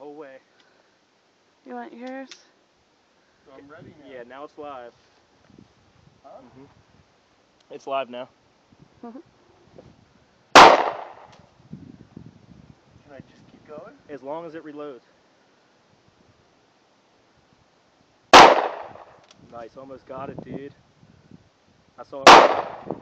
whole way. You want yours? So I'm ready now. Yeah, now it's live. Huh? It's live now. Can I just keep going? As long as it reloads. Nice, almost got it, dude. I saw it.